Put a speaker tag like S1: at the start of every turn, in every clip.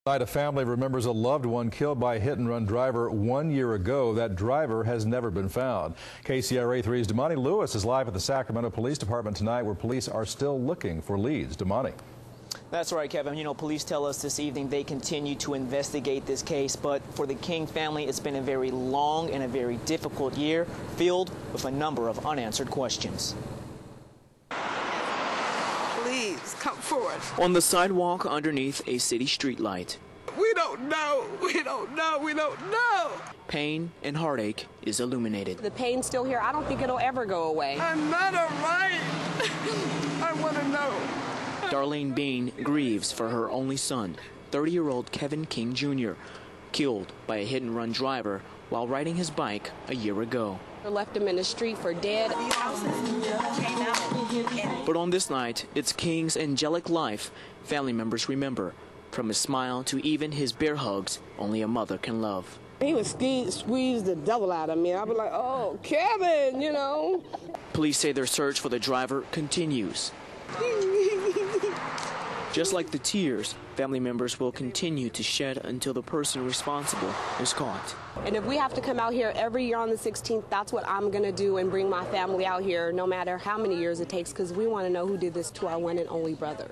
S1: A family remembers a loved one killed by a hit-and-run driver 1 year ago. That driver has never been found. KCRA 3's Damani Lewis is live at the Sacramento Police Department tonight, where police are still looking for leads. Damani.
S2: That's right, Kevin. You know, police tell us this evening they continue to investigate this case, but for the King family, it's been a very long and a very difficult year, filled with a number of unanswered questions.
S3: Please come forward.
S2: On the sidewalk underneath a city streetlight.
S3: We don't know. We don't know. We don't know.
S2: Pain and heartache is illuminated.
S4: The pain's still here. I don't think it'll ever go away.
S3: I'm not all right. I want to know.
S2: Darlene Bean grieves for her only son, 30-year-old Kevin King Jr., killed by a hit-and-run driver while riding his bike a year ago.
S4: I left him in the street for dead.
S2: But on this night, it's King's angelic life family members remember. From his smile to even his bear hugs only a mother can love.
S5: He would squeeze the devil out of me. I'd be like, oh, Kevin, you know.
S2: Police say their search for the driver continues. Just like the tears, family members will continue to shed until the person responsible is caught.
S4: And if we have to come out here every year on the 16th, that's what I'm going to do and bring my family out here, no matter how many years it takes, because we want to know who did this to our one and only brother.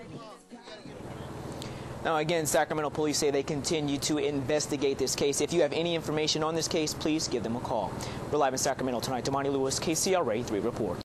S2: Now, again, Sacramento police say they continue to investigate this case. If you have any information on this case, please give them a call. We're live in Sacramento tonight. Damani Lewis, KCRA 3 Report.